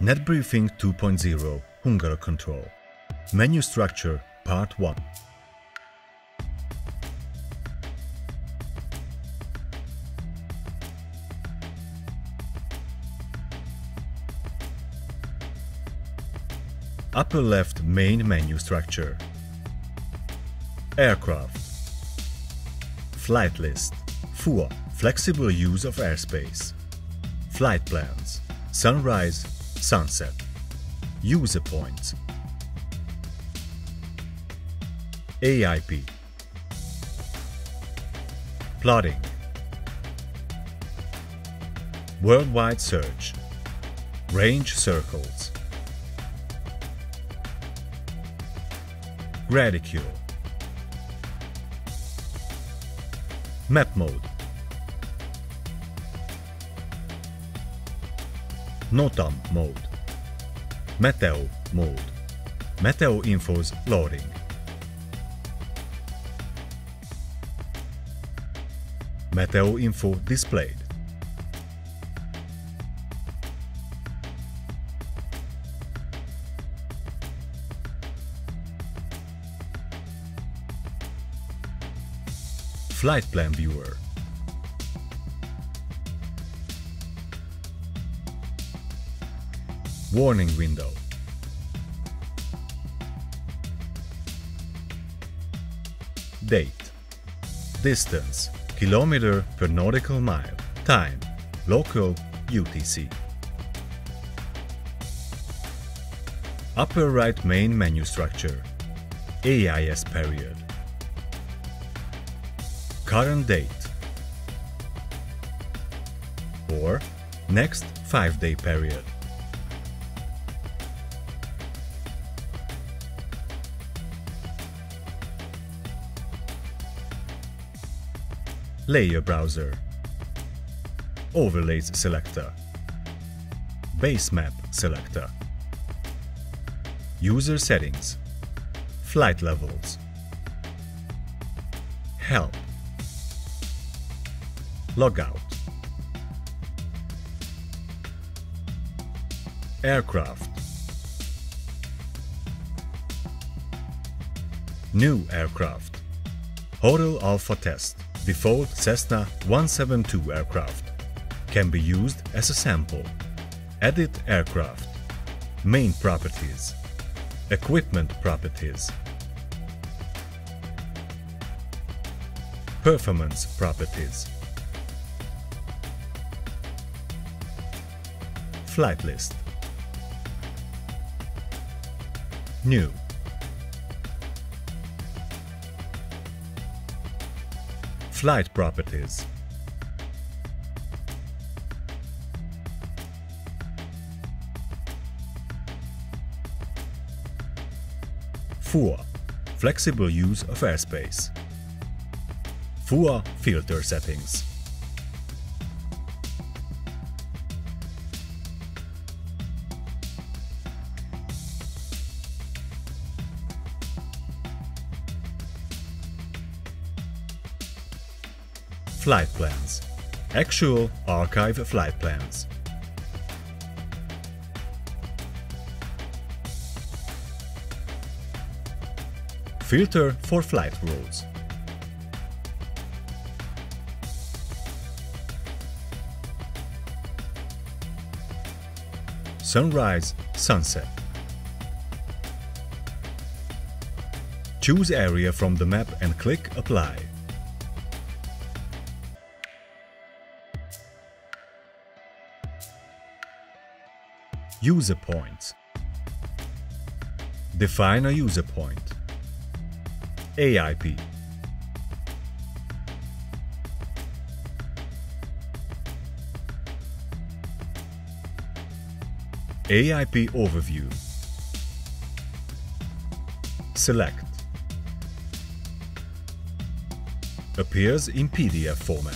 NetBriefing 2.0 Hungaro Control. Menu Structure Part 1. Upper left main menu structure. Aircraft. Flight list. FUA. Flexible use of airspace. Flight plans. Sunrise, sunset. User points. AIP. Plotting. Worldwide search. Range circles. Radicule. Map mode. NOTAM mode. Meteo mode. Meteo infos loading. Meteo info displayed. Flight plan viewer. Warning window. Date. Distance. Kilometer per nautical mile. Time. Local UTC. Upper right main menu structure. AIS period. Current date. Or next 5-day period. Layer browser. Overlays selector. Base map selector. User settings. Flight levels. Help. Logout. Aircraft. New aircraft. Hotel Alpha test. Default Cessna 172 aircraft. Can be used as a sample. Edit aircraft. Main properties. Equipment properties. Performance properties. Flight list. New. Flight properties. FUA. Flexible use of airspace. FUA filter settings. Flight plans. Actual archive flight plans. Filter for flight rules. Sunrise, sunset. Choose area from the map and click Apply. User points. Define a user point. AIP. AIP overview. Select. Appears in PDF format.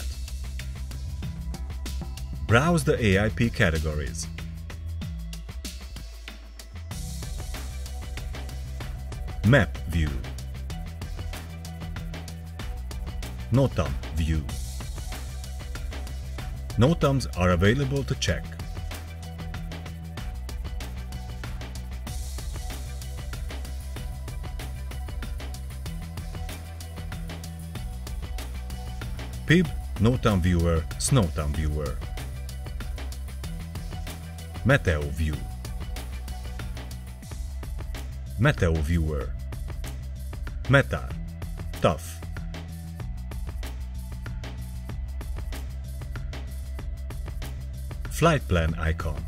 Browse the AIP categories. Map view. NOTAM view. NOTAMs are available to check. PIB, NOTAM Viewer, SNOWTAM Viewer. Meteo View. Meteo Viewer. METAR, TAF. Flight plan icon.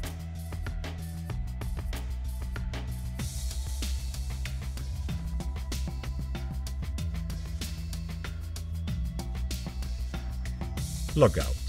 Logout.